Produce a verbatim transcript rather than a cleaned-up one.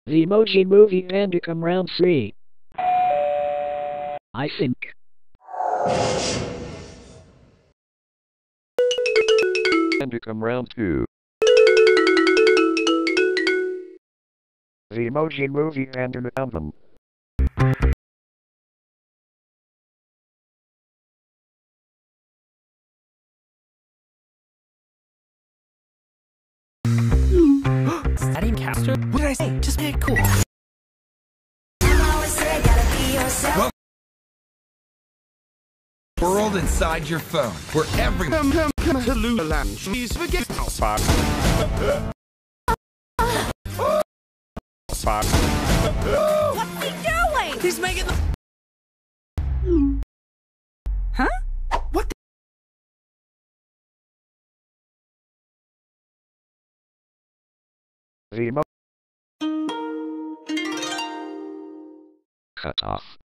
The Emoji Movie Bandicam Round three. I think. Bandicam Round two. The Emoji Movie Bandicam Album. Studying Caster? What did I say? Just play it cool. World inside your phone, where every Come, come, come to Lululand. She's forget house spot. Spot. What's he doing? He's making the... Huh? What the... The Emo... Cut off.